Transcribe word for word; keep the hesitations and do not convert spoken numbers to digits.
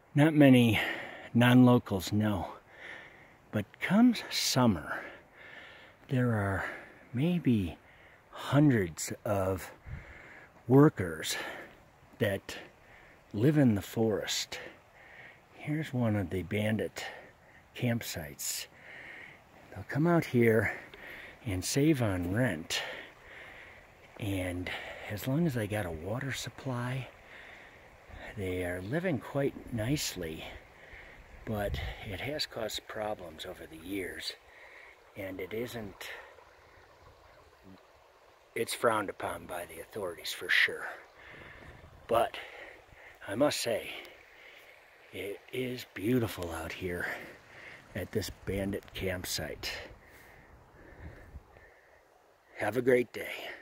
Not many non-locals know, but comes summer, there are maybe hundreds of workers that live in the forest. Here's one of the bandit campsites. They'll come out here and save on rent, and as long as they got a water supply, they are living quite nicely. But it has caused problems over the years, and it isn't, it's frowned upon by the authorities for sure. But I must say, it is beautiful out here at this bandit campsite. Have a great day.